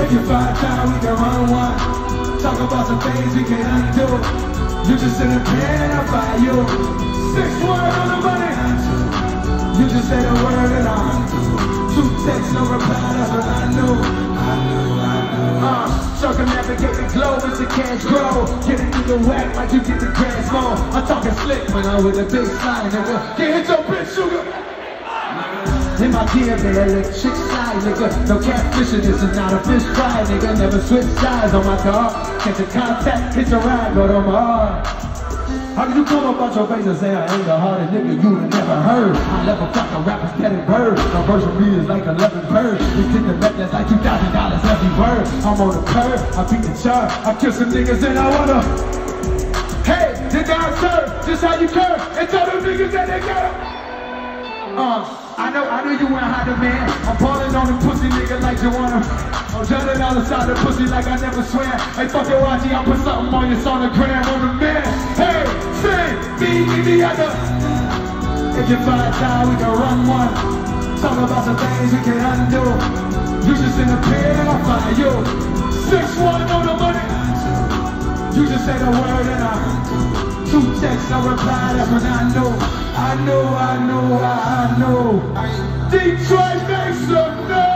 If you find time, we can run one. Talk about some things we can undo. You just sit in pen, I'll buy you 6 words on the money. You just say the word and I'm 2 texts, no reply, that's what I knew. Circumnavigate the globe as the cash grow. Get it through the whack like you get the grand small. I'm talking slick when I'm with a big slide, nigga. Can't hit your bitch, sugar. In my DNA, electric slide, nigga. No catfishing, this is not a fish fry, nigga. Never switch sides on my dog. Catch a contact, hit your ride, go to my How can you come up out your face and say I ain't the hardest nigga you've never heard? I never fuck a rapper's petty bird. My verse of me is like 11 birds. We kick the back, that's like $2,000 every word. I'm on the curve, I beat the chart. I kill some niggas and I wanna. Hey, you down serve, just how you curve. And tell them niggas that they got them. I know you went high man. I'm balling on the pussy nigga like you wanna. I'm jumping on the side of the pussy like I never swear. Hey, fuck your YG, I'll put something on your sonogram on the man. Hey, say, me, the other. If you find time, we can run one. Talk about some things we can undo. You just in the pen, I'll find you 6-1 on the money. You just say the word and I 2 texts, no reply, that's when I know. I know. Detroit makes some noise!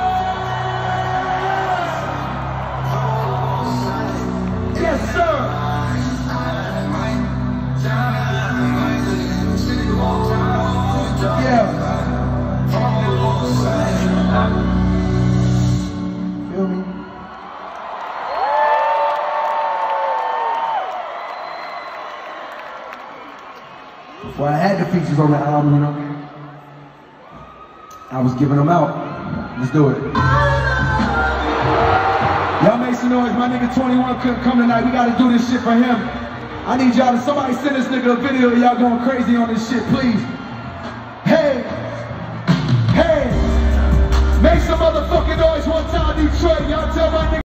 Yes, sir! Yeah. Feel me? Before I had the features on the album, you know, I was giving them out. Let's do it. Y'all make some noise. My nigga 21 couldn't come tonight. We gotta do this shit for him. I need y'all to, somebody send this nigga a video of y'all going crazy on this shit, please. Hey, make some motherfucking noise one time, Detroit. Y'all tell my nigga.